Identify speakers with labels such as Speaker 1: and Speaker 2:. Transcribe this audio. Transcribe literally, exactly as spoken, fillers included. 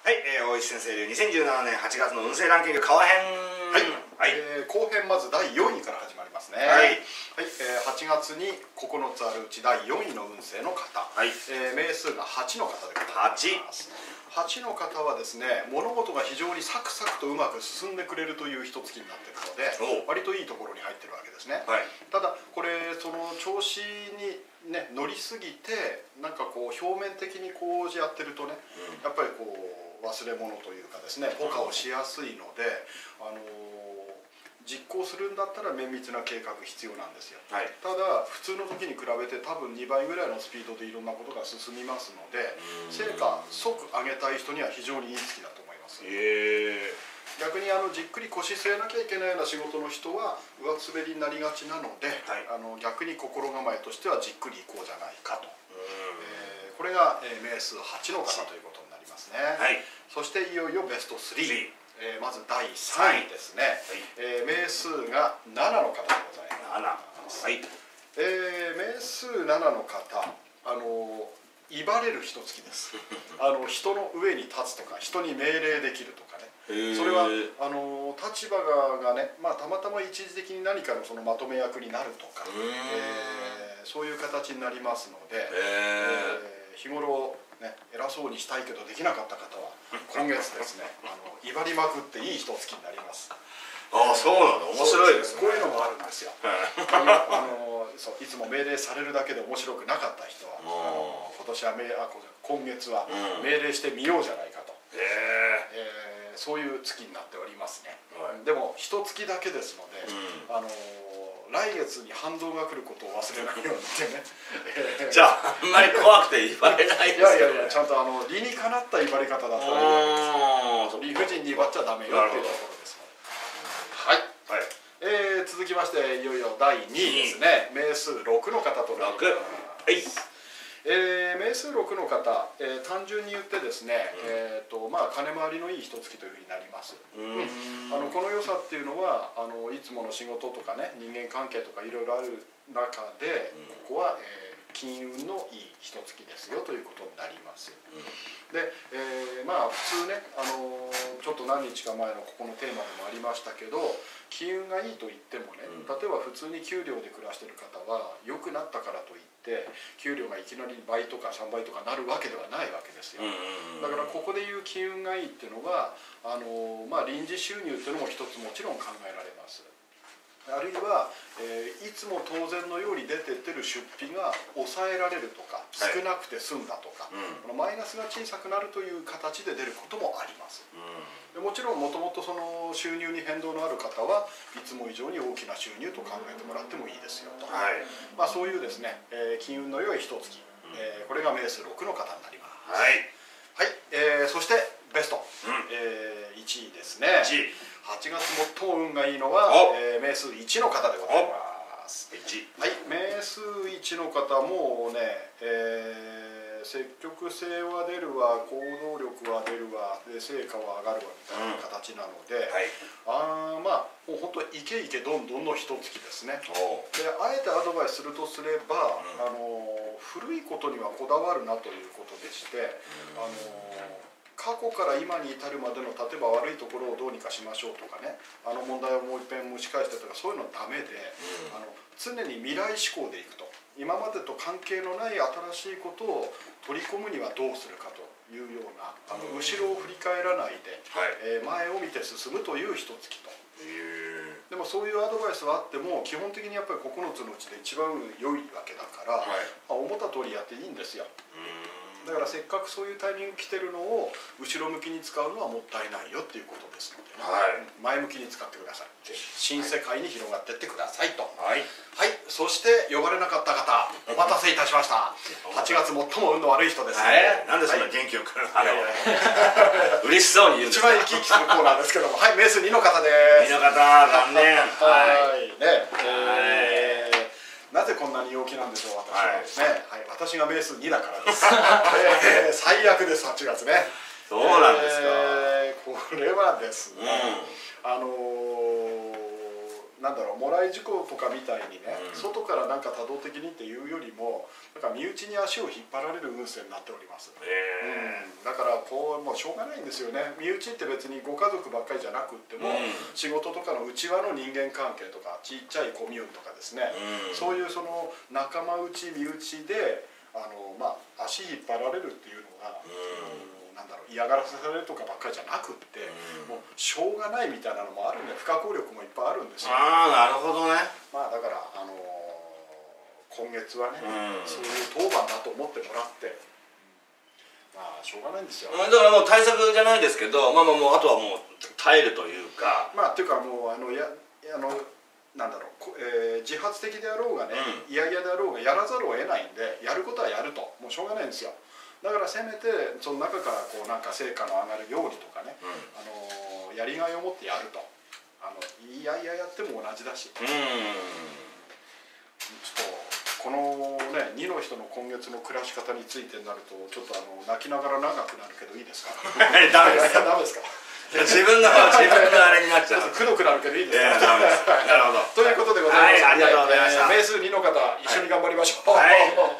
Speaker 1: はい、えー、大石先生でにせんじゅうななねんはちがつの運勢ランキング後編。
Speaker 2: はい、はい、えー、後編まずだいよんいから始まりますね。はい、はい、えー、はちがつにここのつあるうちだいよんいの運勢の方、はい、えー、名数がはちの方でございます。はちの方はですね、物事が非常にサクサクとうまく進んでくれるという一月になっているので、割といいところに入ってるわけですね。はい、ただこれその調子にね乗りすぎてなんかこう表面的にこうやってるとね、うん、やっぱりこう忘れ物というかですね、ポカをしやすいので、あのー、実行するんだったら綿密な計画必要なんですよ。はい、ただ普通の時に比べて多分にばいぐらいのスピードでいろんなことが進みますので、成果即上げたい人には非常にいい月だと思います。へー。逆にあのじっくり腰据えなきゃいけないような仕事の人は上滑りになりがちなので、はい、あの逆に心構えとしてはじっくりいこうじゃないかと。えー、これが、えー、名数はちの方ということになりますね。はい、そしていよいよベストスリー、えー、まずだいさんいですね。はい、えー、名数がななの方でございます。はい、えー、名数ななの方、あの威張れる人つきです。あの人の上に立つとか人に命令できるとかね、それはあの立場がね、まあ、たまたま一時的に何かのそのまとめ役になるとか、えー、そういう形になりますので、えー、日頃、ね、偉そうにしたいけどできなかった方は今月ですねあの威張りまくっていい一月になります。
Speaker 1: ああ、そうなの、面白いですね。
Speaker 2: こういうのもあるんですよ。あのそういつも命令されるだけで面白くなかった人は、今年は命あ今月は命令してみようじゃないかと、うん、えー、そういう月になっておりますね。はい、でも一月だけですので、うん、あの来月に反動が来ることを忘れないようにってね。
Speaker 1: じゃああんまり怖くて威張れないですけど、ね、いやいやいや、
Speaker 2: ちゃんとあの理にかなった威張り方だったらいいわけです。理不尽に威張っちゃダメよっていうところです。はい、はい、えー、続きましていよいよだいにいですね。名数ろくの方となります。はい、えー、名数ろくの方、えー、単純に言ってですね、うん、えーとまあ、金回りのいい一月というふうになります。うん、あのこの良さっていうのはあのいつもの仕事とかね、人間関係とかいろいろある中で、うん、ここは、えー、金運のいい一月ですよということになります。うん、で、えー、まあ普通ね、あのー、ちょっと何日か前のここのテーマでもありましたけど、金運がいいと言ってもね、うん、例えば普通に給料で暮らしてる方は良くなったからといって給料がいきなり倍とかさんばいとかなるわけではないわけですよ。だからここでいう金運がいいっていうのはあのー、まあ臨時収入っていうのも一つもちろん考えられます。あるいは、えー、いつも当然のように出てってる出費が抑えられるとか、少なくて済んだとか、はい、このマイナスが小さくなるという形で出ることもあります。うん、でもちろんもともとその収入に変動のある方はいつも以上に大きな収入と考えてもらってもいいですよと、はい、まあ、そういうですね、えー、金運の良い一月、えー、これが名数ろくの方になります。はい、はい、えー、そしてベスト、うん、えー、いちいですね。いちい、はちがつ最も運がいいのは、えー、名数いちの方でございます。いち、はい、名数いちの方もね、えー、積極性は出るわ、行動力は出るわ、で成果は上がるわみたいな形なので、うん、はい、あまあもう本当イケイケどんどんの一月ですね。であえてアドバイスするとすれば、うん、あの古いことにはこだわるなということでして、うん、あの過去から今に至るまでの例えば悪いところをどうにかしましょうとかね、あの問題をもう一遍蒸し返してとかそういうのはダメで、うん、あの常に未来志向でいくと、今までと関係のない新しいことを取り込むにはどうするかというような、あの後ろを振り返らないで、はい、えー、前を見て進むという一月と。でもそういうアドバイスはあっても基本的にやっぱりここのつのうちで一番良いわけだから、はい、まあ、思った通りやっていいんですよ。だからせっかくそういうタイミング来てるのを後ろ向きに使うのはもったいないよっていうことですので、ね、はい、前向きに使ってください。新世界に広がっていってくださいと。はい、はい、そして呼ばれなかった方お待たせいたしました。はちがつ最も運の悪い人ですね。
Speaker 1: はい、なんでそんな元気よく、はい、嬉しそうに言うんですか。
Speaker 2: 一番生き生きするコーナーですけども、はい、名数にの方です。
Speaker 1: にの方、残念。
Speaker 2: はいね、えーなぜこんなに陽気なんでしょう、私はですね、はい、私が名数にだからです。えー、最悪です、はちがつね。
Speaker 1: そうなんですか。
Speaker 2: えー、これはですね、うん、あのー、 なんだろうもらい事故とかみたいにね、
Speaker 1: うん、
Speaker 2: 外からなんか多動的にっていうよりもなんか身内に足を引っ張られる運勢になっております、
Speaker 1: えー
Speaker 2: うん、だからこうもうしょうがないんですよね。身内って別にご家族ばっかりじゃなくっても、うん、仕事とかの内輪の人間関係とかちっちゃいコミューンとかですね、うん、そういうその仲間内身内であの、まあ、足引っ張られるっていうのが、うんなんだろう嫌がらせされるとかばっかりじゃなくって、うん、もうしょうがないみたいなのもあるんで不可抗力もいっぱいあるんですよ。
Speaker 1: ああなるほどね。
Speaker 2: まあだから、あのー、今月はね、うん、そういう当番だと思ってもらって、うん、まあしょうがないんですよ。
Speaker 1: だからもう対策じゃないですけど、まあまあもうあとはもう耐えるというか。
Speaker 2: まあっていうかもうあのやあのなんだろう、えー、自発的であろうがね、うん、嫌々であろうがやらざるを得ないんでやることはやるともうしょうがないんですよ。だからせめてその中からこうなんか成果の上がるようにとかね、うん、あのやりがいを持ってやるとあのいやいややっても同じだし、うん、ちょっとこのねにの人の今月の暮らし方についてになるとちょっとあの泣きながら長くなるけどいいですか？
Speaker 1: ダメですか？
Speaker 2: ダメですか？
Speaker 1: 自分の自分のあれになっちゃう。
Speaker 2: くどくなるけどいいですか？
Speaker 1: なるほど。
Speaker 2: ということでございます。
Speaker 1: はい、ありがとうございました。
Speaker 2: 名数にの方一緒に頑張りましょう。
Speaker 1: はい。